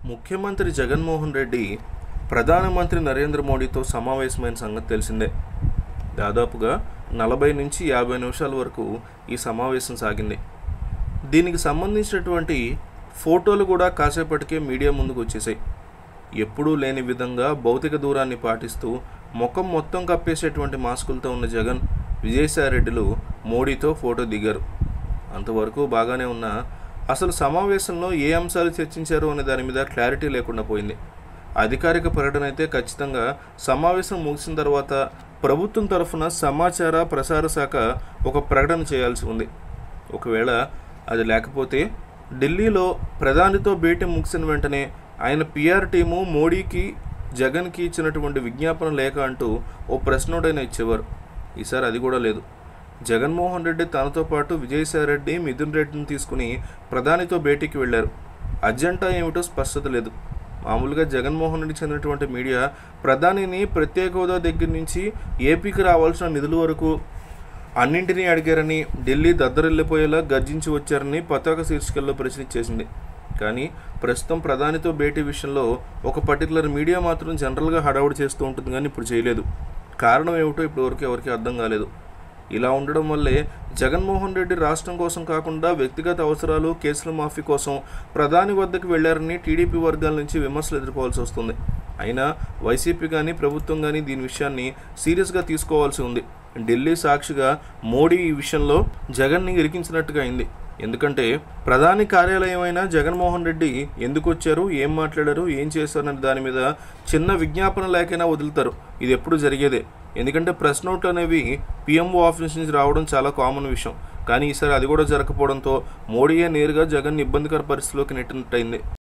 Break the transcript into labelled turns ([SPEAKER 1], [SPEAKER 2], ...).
[SPEAKER 1] ముఖ్యమంత్రి జగన్మోహన్ రెడ్డి ప్రధానమంత్రి నరేంద్ర మోడీతో సమావేశమైన సంగతి తెలిసిందే. దాదాపుగా 40 నుంచి 50 నిమిషాల వరకు ఈ సమావేశం సాగింది. దీనికి సంబంధించినటువంటి ఫోటోలు కూడా కాసేపటికే మీడియా ముందుకు వచ్చేసాయి. ఎప్పుడూ లేని విధంగా భౌతిక దూరాన్ని పాటిస్తూ ముఖం మొత్తం కప్పేసేటువంటి మాస్కులతో ఉన్న జగన్, విజయసాయిరెడ్డిలు మోడీతో ఫోటో దిగారు. అంతవరకు బాగానే ఉన్నా అసలు సమావేశంలో ఏ అంశాలు చర్చించారు అనే దాని మీద క్లారిటీ లేకుండా పోయింది. అధికారిక ప్రకటన అయితే ఖచ్చితంగా సమావేశం ముగిసిన తర్వాత ప్రభుత్వం తరఫున సమాచార ప్రసార శాఖ ఒక ప్రకటన చేయాల్సి ఉంది. ఒకవేళ అది లేకపోతే ఢిల్లీలో ప్రధానితో భేటీ ముగిసిన వెంటనే ఆయన పిఆర్ టీము మోడీకి, జగన్కి ఇచ్చినటువంటి విజ్ఞాపన లేఖ అంటూ ఓ ప్రెస్ నోట్ అయినా ఇచ్చేవారు. ఈసారి అది కూడా లేదు. జగన్మోహన్ రెడ్డి తనతో పాటు విజయసాయిరెడ్డి, మిథున్ రెడ్డిని తీసుకుని ప్రధానితో భేటీకి వెళ్లారు. అజెండా ఏమిటో స్పష్టత లేదు. మామూలుగా జగన్మోహన్ రెడ్డికి చెందినటువంటి మీడియా ప్రధానిని ప్రత్యేక హోదా దగ్గర నుంచి ఏపీకి రావాల్సిన నిధుల వరకు అన్నింటినీ అడిగారని, ఢిల్లీ దద్దరిల్లిపోయేలా గర్జించి వచ్చారని పతాక శీర్షికల్లో ప్రశ్నించేసింది. కానీ ప్రస్తుతం ప్రధానితో భేటీ విషయంలో ఒక పర్టికులర్ మీడియా మాత్రం జనరల్గా హడావుడి చేస్తూ ఉంటుంది, కానీ ఇప్పుడు చేయలేదు. కారణం ఏమిటో ఇప్పటివరకు ఎవరికి అర్థం కాలేదు. ఇలా ఉండడం వల్లే జగన్మోహన్ రెడ్డి రాష్ట్రం కోసం కాకుండా వ్యక్తిగత అవసరాలు, కేసుల మాఫీ కోసం ప్రధాని వద్దకు వెళ్లారని టీడీపీ వర్గాల నుంచి విమర్శలు ఎదుర్కోవాల్సి వస్తుంది. అయినా వైసీపీ కానీ ప్రభుత్వం కానీ దీని విషయాన్ని సీరియస్గా తీసుకోవాల్సి ఉంది. ఢిల్లీ సాక్షిగా మోడీ ఈ విషయంలో జగన్ని ఇరికించినట్టుగా అయింది. ఎందుకంటే ప్రధాని కార్యాలయం అయినా జగన్మోహన్ రెడ్డి ఎందుకు వచ్చారు, ఏం మాట్లాడారు, ఏం చేశారనే దాని మీద చిన్న విజ్ఞాపన లేకైనా వదులుతారు. ఇది ఎప్పుడు జరిగేదే. ఎందుకంటే ప్రెస్ నోట్లు అనేవి పిఎంఓ ఆఫీస్ నుంచి రావడం చాలా కామన్ విషయం. కానీ ఈసారి అది కూడా జరగకపోవడంతో మోడీయే నేరుగా జగన్ ఇబ్బందికర పరిస్థితిలోకి నెట్టినట్టయింది.